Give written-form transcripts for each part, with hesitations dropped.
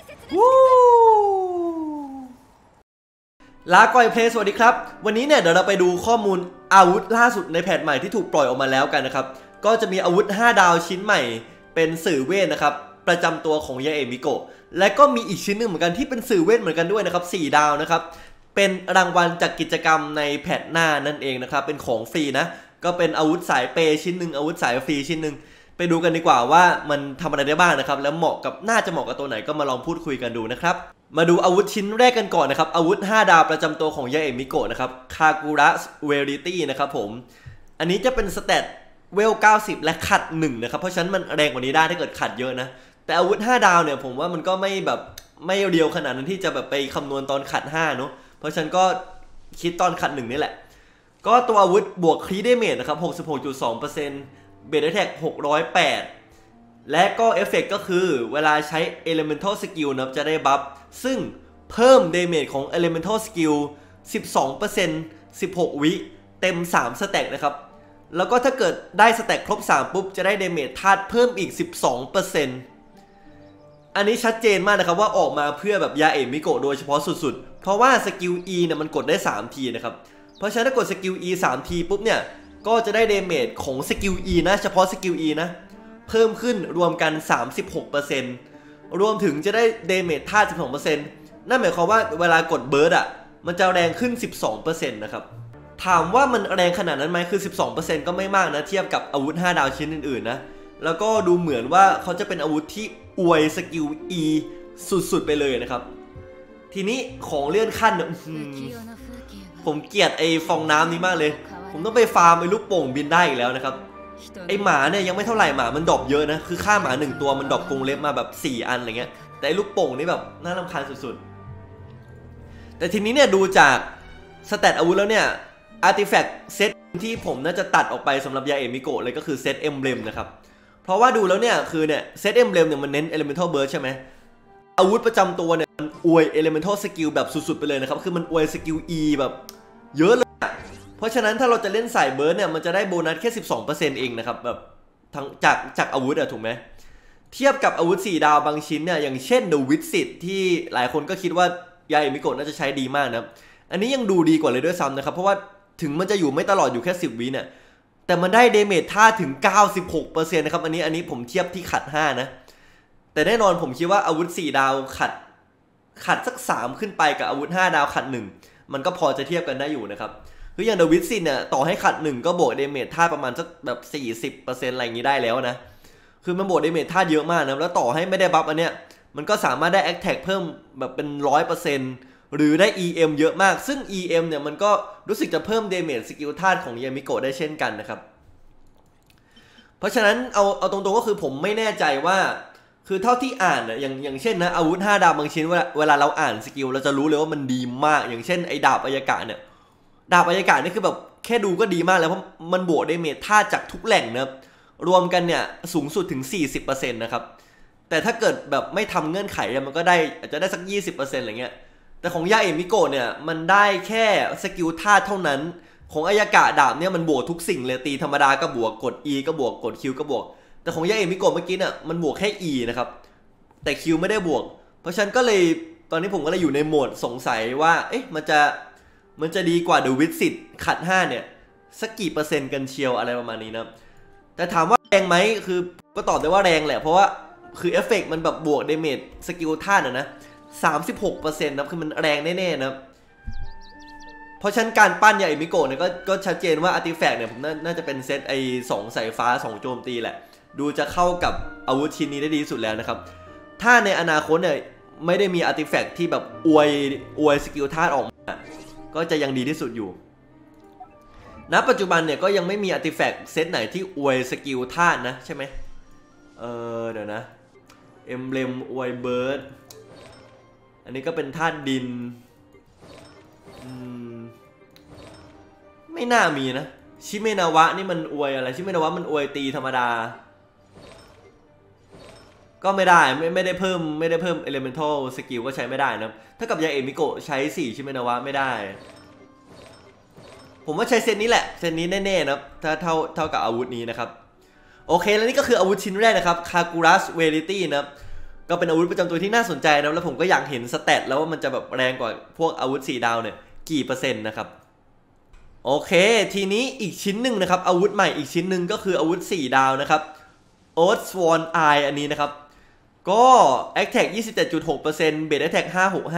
ลาก่อยเพลย์สวัสดีครับวันนี้เนี่ยเดี๋ยวเราไปดูข้อมูลอาวุธล่าสุดในแพทใหม่ที่ถูกปล่อยออกมาแล้วกันนะครับก็จะมีอาวุธ5ดาวชิ้นใหม่เป็นสื่อเวทนะครับประจำตัวของยาเอะมิโกะและก็มีอีกชิ้นหนึ่งเหมือนกันที่เป็นสื่อเวทเหมือนกันด้วยนะครับ4ดาวนะครับเป็นรางวัลจากกิจกรรมในแพทหน้านั่นเองนะครับเป็นของฟรีนะก็เป็นอาวุธสายเปย์ชิ้นหนึ่งอาวุธสายฟรีชิ้นหนึ่งไปดูกันดีกว่าว่ามันทำอะไรได้บ้างนะครับแล้วน่าจะเหมาะกับตัวไหนก็มาลองพูดคุยกันดูนะครับมาดูอาวุธชิ้นแรกกันก่อนนะครับอาวุธ5ดาวประจำตัวของยาเอะมิโกะนะครับคากุระเวริตี้นะครับผมอันนี้จะเป็นสเตตเวล90และขัด1นะครับเพราะฉะนั้นมันแรงกว่านี้ได้ถ้าเกิดขัดเยอะนะแต่อาวุธ5ดาวเนี่ยผมว่ามันก็ไม่เรียวขนาดนั้นที่จะแบบไปคำนวณตอนขัด5เนาะเพราะฉะนั้นก็คิดตอนขัด1นี่แหละก็ตัวอาวุธบวกครีเดเมจนะครับ 66.2% เบสแท็ก608และก็เอฟเฟกต์ก็คือเวลาใช้ Elemental Skill นะจะได้บัฟซึ่งเพิ่ม Damage ของ Elemental Skill 12% 16 วิเต็ม3สแต็กนะครับแล้วก็ถ้าเกิดได้สแต็กครบ3ปุ๊บจะได้ Damage ธาตุเพิ่มอีก 12%อันนี้ชัดเจนมากนะครับว่าออกมาเพื่อแบบยาเอะมิโกะโดยเฉพาะสุดๆเพราะว่าสกิล E เนี่ยมันกดได้3ทีนะครับเพราะฉะนั้นถ้ากดสกิล E 3ทีปุ๊บเนี่ยก็จะได้ Damage ของสกิล E นะเฉพาะสกิล E นะเพิ่มขึ้นรวมกัน 36% รวมถึงจะได้เดเมจธาตุ 12% นั่นหมายความว่าเวลากดเบิร์ดอ่ะมันจะแรงขึ้น 12% นะครับถามว่ามันแรงขนาดนั้นไหมคือ 12% ก็ไม่มากนะเทียบกับอาวุธ5ดาวชิ้นอื่นๆนะแล้วก็ดูเหมือนว่าเขาจะเป็นอาวุธที่อวยสกิล E สุดๆไปเลยนะครับทีนี้ของเลื่อนขั้นผมเกลียดไอ้ฟองน้ำนี้มากเลยผมต้องไปฟาร์มไอ้ลูกโป่งบินได้อีกแล้วนะครับไอหมาเนี่ยยังไม่เท่าไหร่หมามันดรอปเยอะนะคือค่าหมา1ตัวมันดรอปกรงเล็บมาแบบ4อันอะไรเงี้ยแต่ลูกโป่งนี่แบบน่ารำคาญสุดๆแต่ทีนี้เนี่ยดูจากสแตทอาวุธแล้วเนี่ยอาร์ติแฟกต์เซตที่ผมน่าจะตัดออกไปสำหรับยาเอะมิโกะเลยก็คือเซตเอ็มเบลมนะครับเพราะว่าดูแล้วเนี่ยคือเนี่ยเซตเอ็มเบลมเนี่ยมันเน้น Elemental Burst ใช่ไหมอาวุธประจำตัวเนี่ยมันอวย Elemental Skill แบบสุดๆไปเลยนะครับคือมันอวยสกิล E แบบเยอะเลยเพราะฉะนั้นถ้าเราจะเล่นสายเบิร์ดเนี่ยมันจะได้โบนัสแค่ 12% เองนะครับแบบทั้งจากอาวุธอะถูกไหมเทียบกับอาวุธ4ดาวบางชิ้นเนี่ยอย่างเช่น The Wizard ที่หลายคนก็คิดว่ายาเอะมิโกะน่าจะใช้ดีมากนะอันนี้ยังดูดีกว่าเลยด้วยซ้ำนะครับเพราะว่าถึงมันจะอยู่ไม่ตลอดอยู่แค่10วิเนี่ยแต่มันได้เดเมจท่าถึง 96% นะครับอันนี้ผมเทียบที่ขัด5นะแต่แน่นอนผมคิดว่าอาวุธ4ดาวขัดสัก3ขึ้นไปกับอาวุธ5ดาวขัด1มันก็พอจะเทียบกันได้อยู่นะครับคืออย่างเดอะวิสซินเนี่ยต่อให้ขัด1ก็บวกเดเมจท่าประมาณสักแบบ 40% อะไรอย่างนี้ได้แล้วนะคือมันบวกเดเมจท่าเยอะมากนะแล้วต่อให้ไม่ได้บัฟอันเนี้ยมันก็สามารถได้แอคแท็กเพิ่มแบบเป็น 100% หรือได้ EM เยอะมากซึ่ง EM เนี่ยมันก็รู้สึกจะเพิ่มเดเมจสกิลธาตุของยามิโกะได้เช่นกันนะครับเพราะฉะนั้นเอาตรงๆก็คือผมไม่แน่ใจว่าคือเท่าที่อ่านนะอย่างเช่นนะอาวุธ5ดาวบางชิ้นเวลาเราอ่านสกิลเราจะรู้เลยว่ามันดีมากอย่างเช่นไอ้ดาบอายากะเนี่ยดาบอายากะนี่คือแบบแค่ดูก็ดีมากแล้วเพราะมันบวกเดเมจธาตุจากทุกแหล่งนะครับรวมกันเนี่ยสูงสุดถึง 40% นะครับแต่ถ้าเกิดแบบไม่ทำเงื่อนไขมันก็ได้อาจจะได้สัก 20% อะไรเงี้ยแต่ของยาเอะมิโกะเนี่ยมันได้แค่สกิลธาตุเท่านั้นของอายากะดาบเนี่ยมันบวกทุกสิ่งเลยตีธรรมดาก็บวกกด E ก็บวกกด Q ก็บวกแต่ของยาเอะมิโกะเมื่อกี้เนี่ยมันบวกแค่ E นะครับแต่ Q ไม่ได้บวกเพราะฉะนั้นก็เลยตอนนี้ผมก็เลยอยู่ในโหมดสงสัยว่าเอ๊ะมันจะดีกว่า The Wizard ขัด5เนี่ยสักกี่เปอร์เซ็นต์กันเชียวอะไรประมาณนี้นะแต่ถามว่าแรงไหมคือก็ตอบได้ว่าแรงแหละเพราะว่าคือเอฟเฟกต์มันแบบบวกเดเมจสกิลท่านะ 36% นะคือมันแรงแน่ๆนะเพราะฉะนั้นการปั้นยาเอะมิโกะเนี่ยก็ชัดเจนว่าอาร์ติแฟกต์เนี่ยผมน่าจะเป็นเซตไอ้2สายฟ้า2โจมตีแหละดูจะเข้ากับอาวุธชิ้นนี้ได้ดีสุดแล้วนะครับถ้าในอนาคตเนี่ยไม่ได้มีอาร์ติแฟกต์ที่แบบอวยสกิลธาตุออกมาก็จะยังดีที่สุดอยู่ณปัจจุบันเนี่ยก็ยังไม่มีอาร์ติแฟกต์เซตไหนที่อวยสกิลธาตุนะใช่ไหมเดี๋ยวนะเอ็มเบลมอวยเบิร์ดอันนี้ก็เป็นธาตุดินไม่น่ามีนะชิเมนาวะนี่มันอวยอะไรชิเมนาวะมันอวยตีธรรมดาก็ไม่ได้ไม่ได้เพิ่มElemental Skill ก็ใช้ไม่ได้นะถ้ากับยาเอะมิโกะใช้4ชิเมนาวะไม่ได้ผมว่าใช้เซตนี้แหละเซตนี้แน่ๆนะถ้าเท่ากับอาวุธนี้นะครับโอเคแล้วนี่ก็คืออาวุธชิ้นแรกนะครับคากุรัสเวริตี้นะก็เป็นอาวุธประจำตัวที่น่าสนใจนะแล้วผมก็อยากเห็นสเตตแล้วว่ามันจะแบบแรงกว่าพวกอาวุธ4ดาวเนี่ยกี่เปอร์เซ็นต์นะครับโอเคทีนี้อีกชิ้นหนึ่งนะครับอาวุธใหม่อีกชิ้นหนึ่งก็คืออาวุธ4ดาวนะครับ Oath Sworn Eye อันนี้นะครับก็ Attack 27.6% Base Attack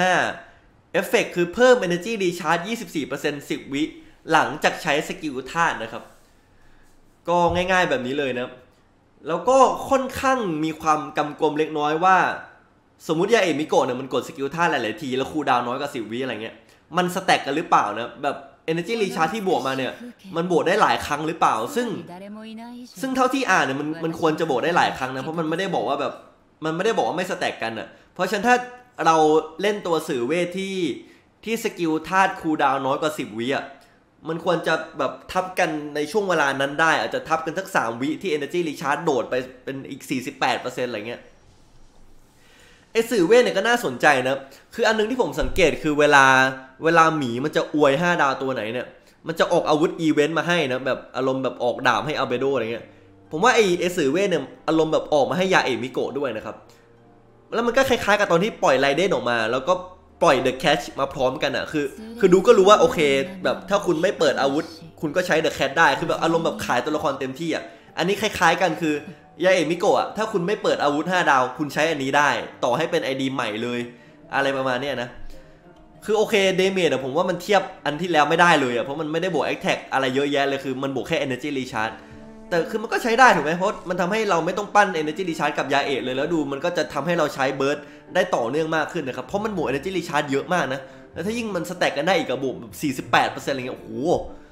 565 Effect คือเพิ่ม Energy Recharge 24% 10 วิหลังจากใช้สกิลธาตุนะครับก็ง่ายๆแบบนี้เลยนะแล้วก็ค่อนข้างมีความกำกวมเล็กน้อยว่าสมมุติยาเอมิโกะเนี่ยมันกดสกิลท่าหลายๆทีแล้วคูลดาวน์น้อยกว่า10 วิอะไรเงี้ยมันสแต็กกันหรือเปล่านะแบบ Energy Recharge ที่บวกมาเนี่ยมันบวกได้หลายครั้งหรือเปล่าซึ่งเท่าที่อ่านเนี่ยมันควรจะบวกได้หลายครั้งนะเพราะมันไม่ได้บอกว่าแบบมันไม่ได้บอกว่าไม่สแต็กกันอ่ะเพราะฉะนั้นถ้าเราเล่นตัวสื่อเวทที่สกิลธาตุคูลดาวน์น้อยกว่า10 วิอ่ะมันควรจะแบบทับกันในช่วงเวลานั้นได้อาจจะทับกันสัก3 วิที่ Energy Recharge โดดไปเป็นอีก 48% อะไรเงี้ยไอสื่อเวทเนี่ยก็น่าสนใจนะคืออันนึงที่ผมสังเกตคือเวลาหมีมันจะอวย5 ดาวตัวไหนเนี่ยมันจะออกอาวุธอีเวนต์มาให้นะแบบอารมณ์แบบออกดาบให้อัลเบโดอะไรเงี้ยผมว่าไอสื่อเวทเนี่ยอารมณ์แบบออกมาให้ยาเอมิโกะด้วยนะครับแล้วมันก็คล้ายๆกับตอนที่ปล่อยไรเดนออกมาแล้วก็ปล่อยเดอะแคชมาพร้อมกันอ่ะคือดูก็รู้ว่าโอเคแบบถ้าคุณไม่เปิดอาวุธคุณก็ใช้เดอะแคชได้คือแบบอารมณ์แบบขายตัวละครเต็มที่อ่ะอันนี้คล้ายๆกันคือยาเอมิโกะถ้าคุณไม่เปิดอาวุธ5 ดาวคุณใช้อันนี้ได้ต่อให้เป็น ID ใหม่เลยอะไรประมาณนี้นะคือโอเคเดเมจผมว่ามันเทียบอันที่แล้วไม่ได้เลยอ่ะเพราะมันไม่ได้บวกแอคแท็กอะไรเยอะแยะเลยคือมันบวกแค่ Energy Recharge แต่คือมันก็ใช้ได้ถูกไหมเพราะมันทำให้เราไม่ต้องปั้น Energy Recharge กับยาเอะเลยแล้วดูมันก็จะทำให้เราใช้เบิร์ดได้ต่อเนื่องมากขึ้นนะครับเพราะมันบวก Energy Recharge เยอะมากนะแล้วถ้ายิ่งมันสแต็กกันได้อีกกับบวก48%อะไรเงี้ยโอ้โห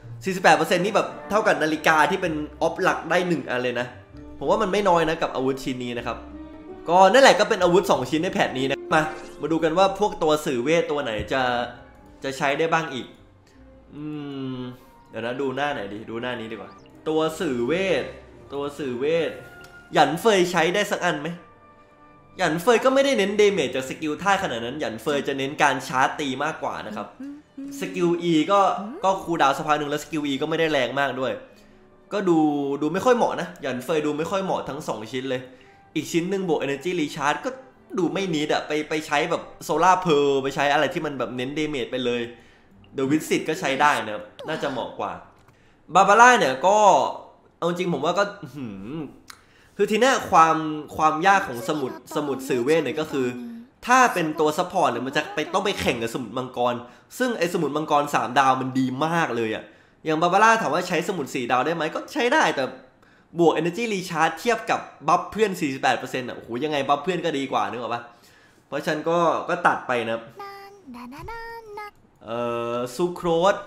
48%นี่แบบเท่ากับนาฬิกาที่เป็นออฟหลักได้1 อันเลยนะผมว่ามันไม่น้อยนะกับอาวุธชิ้นนี้นะครับก็นั่นแหละก็เป็นอาวุธ2 ชิ้นในแพทนี้นะมาดูกันว่าพวกตัวสื่อเวทตัวไหนจะใช้ได้บ้างอีกเดี๋ยวนะดูหน้าไหนดีดูหน้านี้ดีกว่าตัวสื่อเวทหยันเฟยใช้ได้สักอันไหมหยันเฟยก็ไม่ได้เน้นเดเมจจากสกิลท่าขนาดนั้นหยันเฟยจะเน้นการชาร์จตีมากกว่านะครับสกิล E ก็คูลดาวน์สักพักหนึ่งแล้วสกิล E ก็ไม่ได้แรงมากด้วยก็ดูไม่ค่อยเหมาะนะหยันเฟยดูไม่ค่อยเหมาะทั้ง2 ชิ้นเลยอีกชิ้นหนึ่งบวก Energy Recharge ก็ดูไม่นิดอะไปใช้แบบโซล่าเพลไปใช้อะไรที่มันแบบเน้นเดเมจไปเลยเดอะวิสิตก็ใช้ได้นะน่าจะเหมาะกว่าบาบาร่าเนี่ยก็เอาจริงผมว่าก็คือทีนี้ความยากของสมุดสื่อเวทเนี่ยก็คือถ้าเป็นตัวซัพพอร์ตเนี่ยมันจะต้องไปแข่งกับสมุดมังกรซึ่งไอสมุดมังกร3 ดาวมันดีมากเลยอะอย่างบาบาร่าถามว่าใช้สมุด4 ดาวได้ไหมก็ใช้ได้แต่บวก Energy Recharge เทียบกับบัฟเพื่อน 48% อ่ะโอ้โหยังไงบัฟเพื่อนก็ดีกว่านึกออกปะเพราะฉะนั้นก็ตัดไปนะซูโค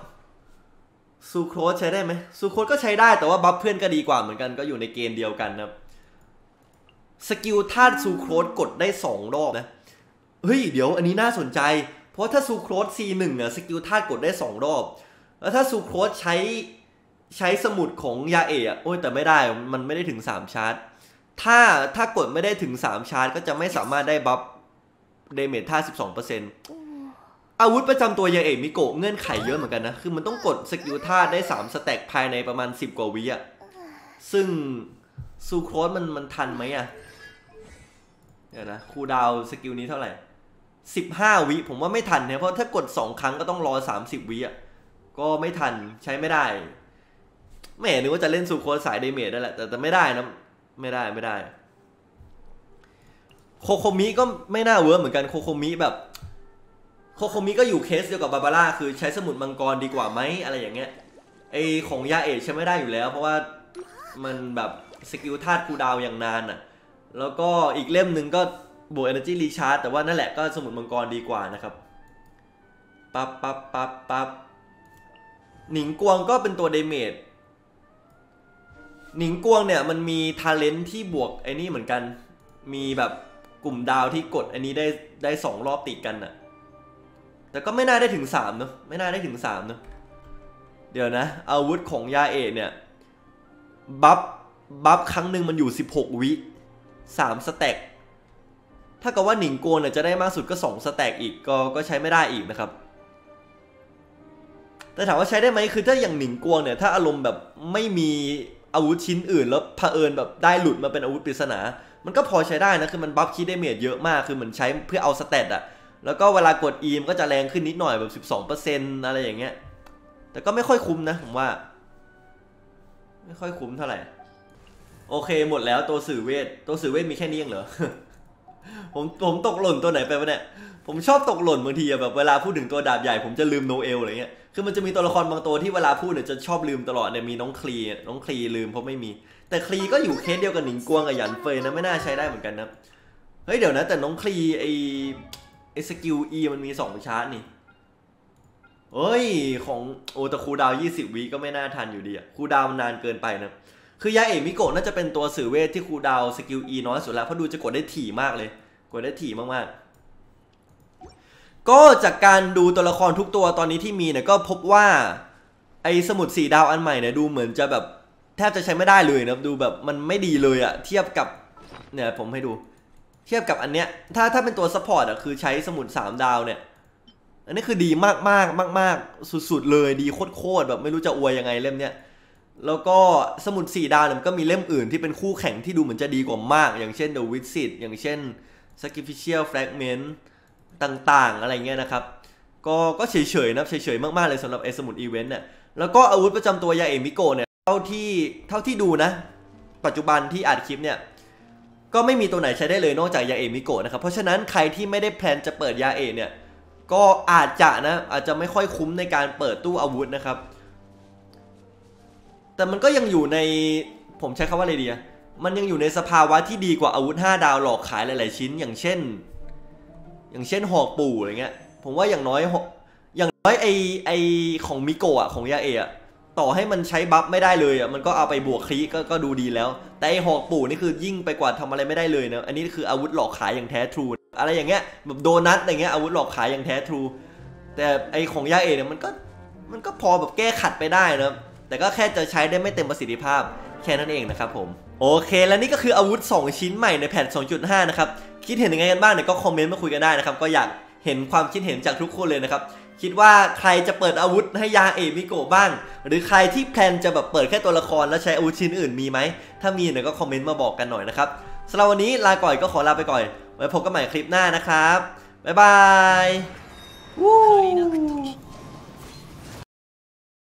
รสใช้ได้ไหมซูโครสก็ใช้ได้แต่ว่าบัฟเพื่อนก็ดีกว่าเหมือนกันก็อยู่ในเกณฑ์เดียวกันนะสกิลธาตุซูโครสกดได้2 รอบนะเฮ้ยเดี๋ยวอันนี้น่าสนใจเพราะถ้าซูโครส C1 อ่ะสกิลธาตุกดได้2 รอบแล้วถ้าซูโครสใช้สมุดของยาเอะโอ้ยแต่ไม่ได้มันไม่ได้ถึง3 ชาร์จถ้ากดไม่ได้ถึง3 ชาร์จก็จะไม่สามารถได้บัฟเดเมจท่า 12%อาวุธประจำตัวยาเอะมิโกะเงื่อนไขเยอะเหมือนกันนะคือมันต้องกดสกิลท่าได้3 สแต็กภายในประมาณ10 กว่าวิอะซึ่งซูโครสมันทันไหมอะเดี๋ยวนะคูลดาวน์สกิลนี้เท่าไหร่15 วิผมว่าไม่ทันนะเพราะถ้ากด2 ครั้งก็ต้องรอ30 วิอะก็ไม่ทันใช้ไม่ได้แม่นึกว่าจะเล่นซูโคสสายเดเมจได้แหละแต่ไม่ได้นะไม่ได้โคโคมิก็ไม่น่าเวิร์กเหมือนกันโคโคมิก็อยู่เคสเดียวกับบาบาร่าคือใช้สมุดมังกรดีกว่าไหมอะไรอย่างเงี้ยไอของยาเอะใช้ไม่ได้อยู่แล้วเพราะว่ามันแบบสกิลธาตุคูลดาวน์อย่างนานอ่ะแล้วก็อีกเล่มหนึ่งก็บวก Energy Recharge แต่ว่านั่นแหละก็สมุดมังกรดีกว่านะครับปั๊บหนิงกวงก็เป็นตัวเดเมจหนิงกวงเนี่ยมันมีทาเลนท์ที่บวกไอ้นี่เหมือนกันมีแบบกลุ่มดาวที่กดอันนี้ได้2 รอบติดกันน่ะแต่ก็ไม่น่าได้ถึง3เนอะไม่น่าได้ถึง3เนอะเดี๋ยวนะอาวุธของยาเอะเนี่ยบัฟครั้งหนึ่งมันอยู่16 วิ3 สแต็กถ้ากับว่าหนิงกวงเนี่ยจะได้มากสุดก็2 สแต็กอีกก็ใช้ไม่ได้อีกนะครับแต่ถามว่าใช้ได้ไหมคือถ้าอย่างหนิงกวงเนี่ยถ้าอารมณ์แบบไม่มีอาวุธชิ้นอื่นแล้วเผอิญแบบได้หลุดมาเป็นอาวุธปริศนามันก็พอใช้ได้นะคือมันบัฟคีดเดเมจเยอะมากคือเหมือนใช้เพื่อเอาสเตตอะแล้วก็เวลากด E มันก็จะแรงขึ้นนิดหน่อยแบบ 12% อะไรอย่างเงี้ยแต่ก็ไม่ค่อยคุ้มนะผมว่าไม่ค่อยคุ้มเท่าไหร่โอเคหมดแล้วตัวสื่อเวทมีแค่นี้เองเหรอ ผมตกหล่นตัวไหนไปวะเนี่ยผมชอบตกหล่นบางทีแบบเวลาพูดถึงตัวดาบใหญ่ผมจะลืมโนเอลอะไรเงี้ยคือมันจะมีตัวละครบางตัวที่เวลาพูดเนี่ยจะชอบลืมตลอดเนี่ยมีน้องคลีลืมเพราะไม่มีแต่คลีก็อยู่เคสเดียวกับหนิงกวงกับหยันเฟยนะไม่น่าใช้ได้เหมือนกันนะเฮ้ยเดี๋ยวนะแต่น้องคลีไอสกิล E มันมี2ชาร์จนี่เฮ้ยของโอแต่คูดาว20 วิก็ไม่น่าทันอยู่ดีอะคูดาวมันนานเกินไปนะคือยาเอะมิโกะน่าจะเป็นตัวสื่อเวทที่คูดาวสกิล E น้อยสุดแล้วเพราะดูจะกดได้ถี่มากเลยกดได้ถี่มากๆก็จากการดูตัวละครทุกตัวตอนนี้ที่มีเนี่ยก็พบว่าไอสมุด4 ดาวอันใหม่เนี่ยดูเหมือนจะแบบแทบจะใช้ไม่ได้เลยนะดูแบบมันไม่ดีเลยอะเทียบกับเนี่ยผมให้ดูเทียบกับอันเนี้ยถ้าเป็นตัวซัพพอร์ตอะคือใช้สมุด3 ดาวเนี่ยอันนี้คือดีมากสุดๆเลยดีโคตรแบบไม่รู้จะอวยยังไงเล่มเนี้ยแล้วก็สมุด4 ดาวเนี่ยมันก็มีเล่มอื่นที่เป็นคู่แข่งที่ดูเหมือนจะดีกว่ามากอย่างเช่น The Wizard อย่างเช่น Sacrificial Fragment ต่างๆอะไรเงี้ยนะครับก็เฉยๆนะเฉยๆมากๆเลยสำหรับไอ้สมุดอีเวนต์เนี่ยแล้วก็อาวุธประจำตัวยาเอะมิโกะเนี่ยเท่าที่ดูนะปัจจุบันที่อัดคลิปเนี่ยก็ไม่มีตัวไหนใช้ได้เลยนอกจากยาเอะมิโกะนะครับเพราะฉะนั้นใครที่ไม่ได้แพลนจะเปิดยาเอะเนี่ยก็อาจจะไม่ค่อยคุ้มในการเปิดตู้อาวุธนะครับแต่มันก็ยังอยู่ในผมใช้คำว่าอะไรดีอะมันยังอยู่ในสภาวะที่ดีกว่าอาวุธ5 ดาวหลอกขายหลายๆชิ้นอย่างเช่นหอกปู่อะไรเงี้ยผมว่าอย่างน้อยไอของมิโกะของยาเอะต่อให้มันใช้บัฟไม่ได้เลยมันก็เอาไปบวกคลีก็ดูดีแล้วแต่ไอหอกปู่นี่คือยิ่งไปกว่าทำอะไรไม่ได้เลยนะอันนี้คืออาวุธหลอกขายอย่างแท้ทรูอะไรอย่างเงี้ยแบบโดนัทอะไรเงี้ยอาวุธหลอกขายอย่างแท้ทรูแต่ไอของยาเอะเนี่ยมันก็พอแบบแก้ขัดไปได้นะแต่ก็แค่จะใช้ได้ไม่เต็มประสิทธิภาพแค่นั้นเองนะครับผมโอเคและนี่ก็คืออาวุธ2 ชิ้นใหม่ในแพท 2.5 นะครับคิดเห็นยังไงกันบ้างเนี่ยก็คอมเมนต์มาคุยกันได้นะครับก็อยากเห็นความคิดเห็นจากทุกคนเลยนะครับคิดว่าใครจะเปิดอาวุธให้ยาเอะมิโกะบ้างหรือใครที่แพลนจะแบบเปิดแค่ตัวละครแล้วใช้อาวุธชิ้นอื่นมีไหมถ้ามีเนี่ยก็คอมเมนต์มาบอกกันหน่อยนะครับสำหรับวันนี้ลาก่อยก็ขอลาไปก่อนไว้พบกันใหม่คลิปหน้านะครับบ๊ายบาย